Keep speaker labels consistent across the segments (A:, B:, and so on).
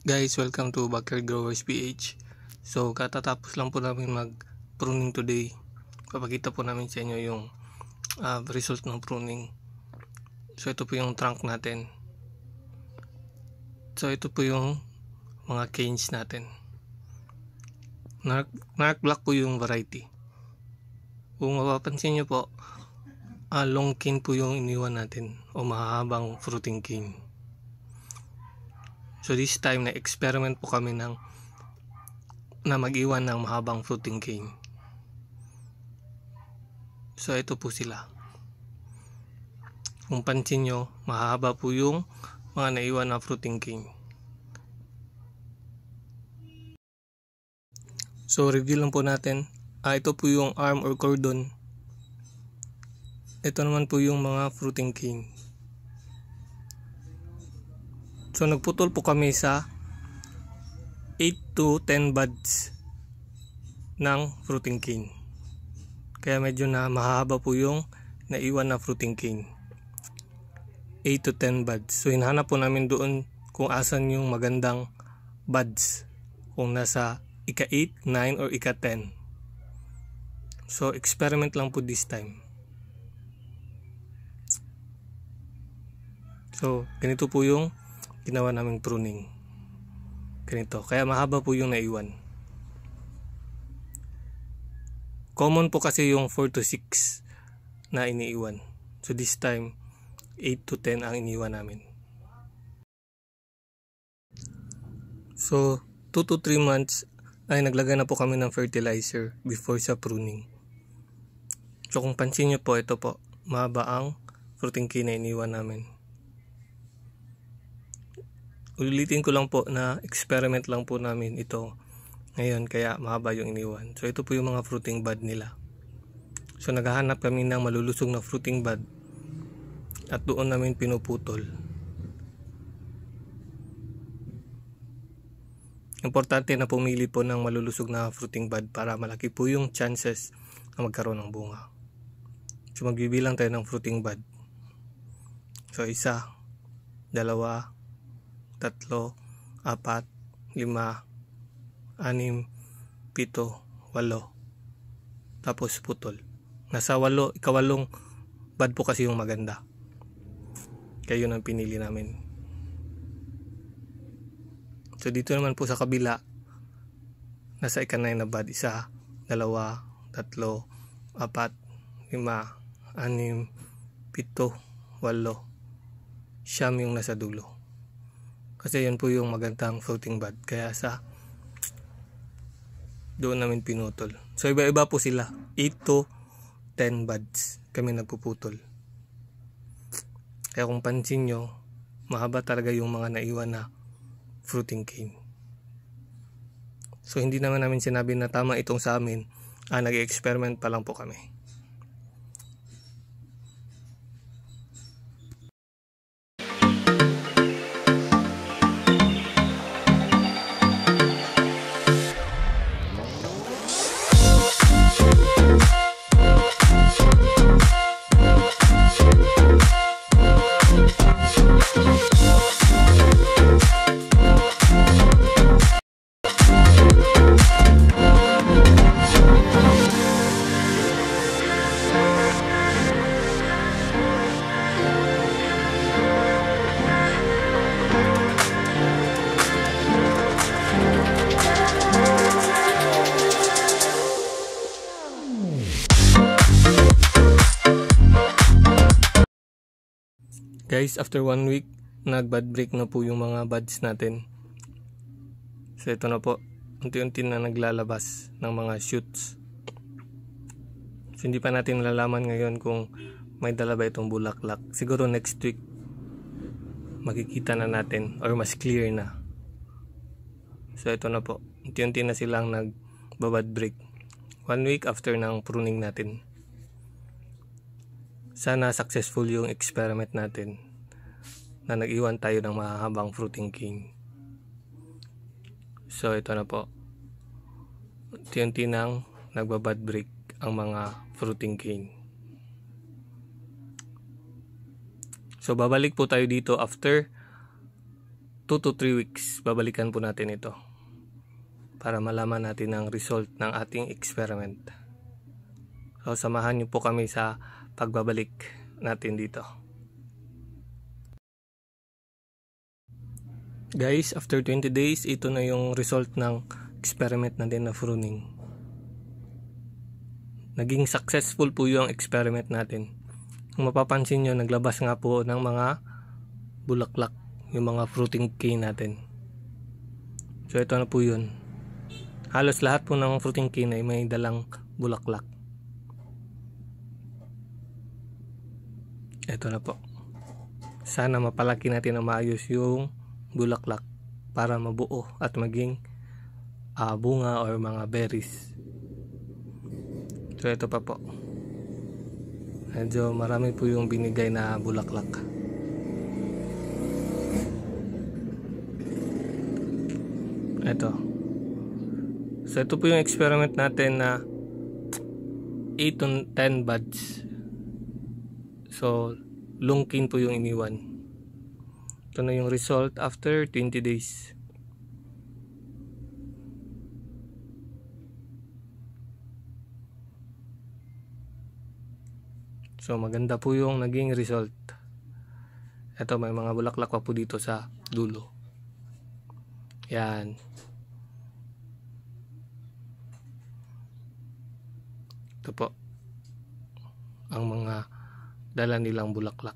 A: Guys, welcome to Backyard Growers PH. So, katatapos lang po namin mag-pruning today. Papakita po namin sa inyo yung result ng pruning. So, ito po yung trunk natin. So, ito po yung mga canes natin. Narc black po yung variety. Kung mapapansin nyo po, long cane po yung iniwan natin o mahahabang fruiting cane. So this time na experiment po kami na mag-iwan ng mahabang fruiting cane. So ito po sila. Kung pansin nyo, mahaba po yung mga naiwan na fruiting cane. So review lang po natin. Ito po yung arm or cordon. Ito naman po yung mga fruiting cane. So nagputol po kami sa 8 to 10 buds ng fruiting cane. Kaya medyo na mahaba po yung naiwan na fruiting cane. 8 to 10 buds. So hinahanap po namin doon kung asan yung magandang buds. Kung nasa ika 8, 9 or ika 10. So experiment lang po this time. So ganito po yung ginawa naming pruning. Ganito. Kaya mahaba po yung naiwan. Common po kasi yung 4 to 6 na iniiwan. So this time 8 to 10 ang iniwan namin. So 2 to 3 months ay naglagay na po kami ng fertilizer before sa pruning. So kung pansin nyo po, ito po, mahaba ang fruiting cane na iniwan namin. Ulitin ko lang po na experiment lang po namin ito ngayon, kaya mahaba yung iniwan. So ito po yung mga fruiting bud nila. So naghahanap kami ng malulusog na fruiting bud at doon namin pinuputol. Importante na pumili po ng malulusog na fruiting bud para malaki po yung chances na magkaroon ng bunga. So magbibilang tayo ng fruiting bud. So 1, 2, 3, 4, 5, 6, 7, 8. Tapos putol. Nasa 8, ika-8 bud po kasi yung maganda. Kaya yun ang pinili namin. So dito naman po sa kabila, nasa ika-9 na bud. 1, 2, 3, 4, 5, 6, 7, 8. Siyam yung nasa dulo. Kasi yan po yung magandang fruiting bud. Kaya doon namin pinutol. So iba-iba po sila. 8 to 10 buds kami nagpuputol. Kaya kung pansin nyo, mahaba talaga yung mga naiwan na fruiting cane. So hindi naman namin sinabi na tama itong sa amin. Nag-experiment pa lang po kami. Guys, after 1 week, nag-bud break na po yung mga buds natin. So ito na po, unti-unti na naglalabas ng mga shoots. So hindi pa natin nalalaman ngayon kung may dala ba itong bulaklak. Siguro next week, makikita na natin or mas clear na. So ito na po, unti-unti na silang nag-bud break. 1 week after ng pruning natin. Sana successful yung experiment natin na nag-iwan tayo ng mahabang fruiting cane. So ito na po, unti-unti nang nagbabud break ang mga fruiting cane. So babalik po tayo dito after 2 to 3 weeks babalikan po natin ito para malaman natin ang result ng ating experiment. So samahan niyo po kami sa pagbabalik natin dito. Guys, after 20 days, ito na yung result ng experiment natin na pruning. Naging successful po yung experiment natin. Kung mapapansin nyo, naglabas nga po ng mga bulaklak, yung mga fruiting cane natin. So ito na po yun. Halos lahat po ng fruiting cane ay may dalang bulaklak. Ito na po. Sana mapalaki natin na maayos yung bulaklak para mabuo at maging bunga or mga berries. So ito pa po. Medyo marami po yung binigay na bulaklak. Ito. So ito po yung experiment natin na 8 to 10 buds. So lungkin po yung iniwan. Ito na yung result after 20 days. So maganda po yung naging result. Ito, may mga bulaklak pa po dito sa dulo. Yan. Ito po ang mga dala nilang bulaklak.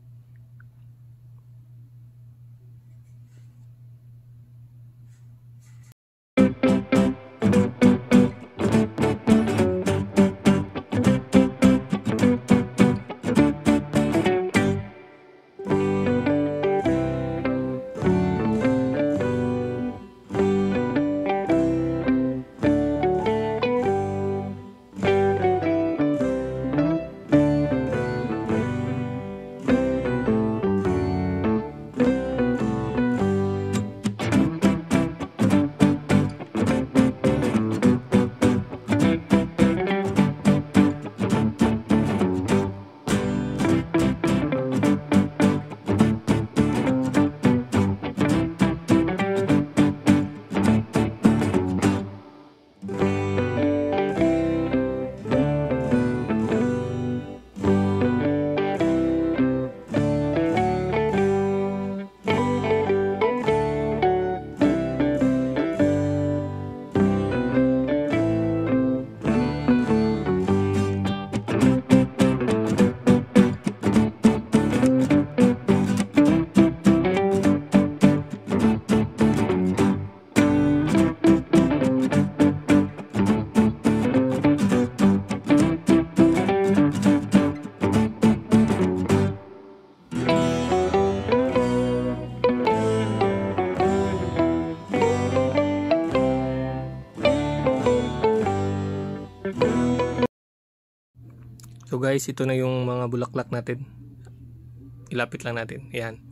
A: So guys, ito na yung mga bulaklak natin. Ilapit lang natin. Yan.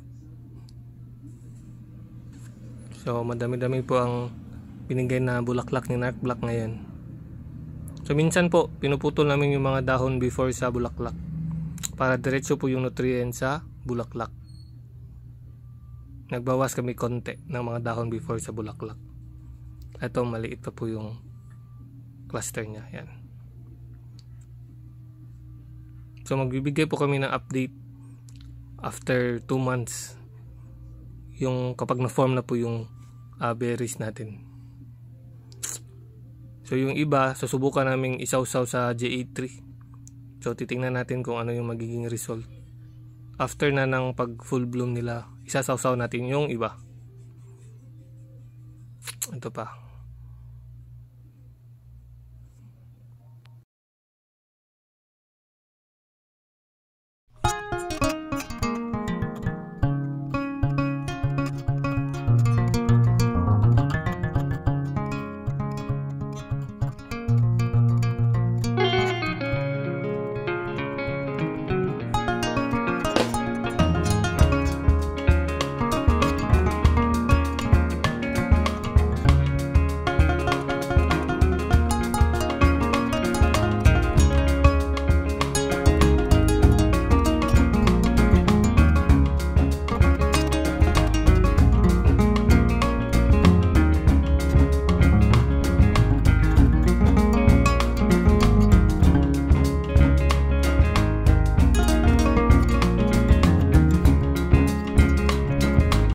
A: So madami-dami po ang binigay na bulaklak ni Narc Black ngayon. So minsan po, pinuputol namin yung mga dahon before sa bulaklak para diretso po yung nutrients sa bulaklak. Nagbawas kami konti ng mga dahon before sa bulaklak. Ito, maliit pa po yung cluster niya. Yan. So magbibigay po kami ng update after 2 months yung kapag na-form na po yung berries natin. So yung iba, susubukan naming isawsaw sa J83. So titingnan natin kung ano yung magiging result. After na ng pag full bloom nila, isasawsaw natin yung iba. Ito pa.